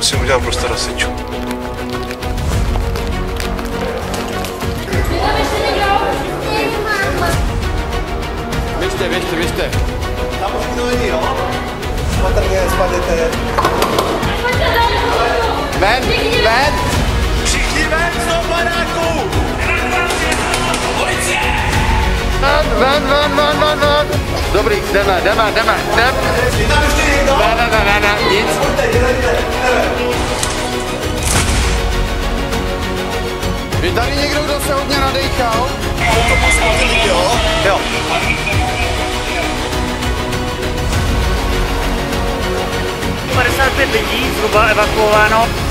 musím udělat prostě nosičů. Běžte. Tam už nikdo není, jo? Patrně, spadněte. Ven! Všichni ven z toho baráku! Ven! Dobrý, jdeme. Je tam ještě někdo? Ne, nic. Jděte. Je tady někdo, kdo se hodně nadejchal? To poslední, jo? Jo. Lidí zhruba evakuováno.